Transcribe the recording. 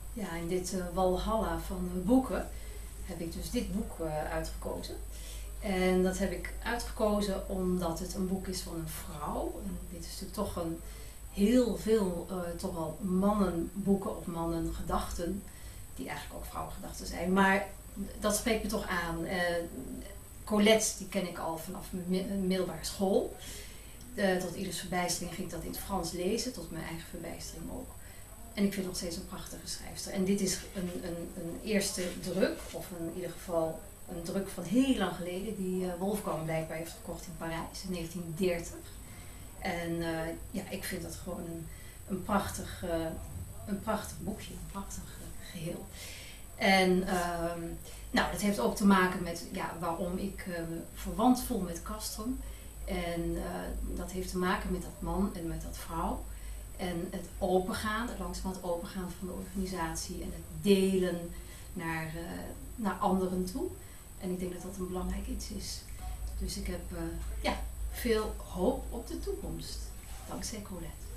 Ja, in dit walhalla van boeken heb ik dus dit boek uitgekozen. En dat heb ik uitgekozen omdat het een boek is van een vrouw. En dit is natuurlijk toch een heel veel toch wel mannenboeken of mannengedachten, die eigenlijk ook vrouwengedachten zijn. Maar dat spreekt me toch aan. Colette, die ken ik al vanaf mijn middelbare school. Tot ieders verbijstering ging ik dat in het Frans lezen, tot mijn eigen verbijstering ook. En ik vind het nog steeds een prachtige schrijfster. En dit is een eerste druk, of in ieder geval een druk van heel lang geleden, die Wolfgang blijkbaar heeft gekocht in Parijs in 1930. En ja, ik vind dat gewoon een prachtig boekje, een prachtig geheel. En nou, dat heeft ook te maken met waarom ik me verwant voel met Castrum. En dat heeft te maken met dat man en met dat vrouw. En het opengaan, het langzamerhand opengaan van de organisatie en het delen naar anderen toe. En ik denk dat dat een belangrijk iets is. Dus ik heb veel hoop op de toekomst, dankzij Colette.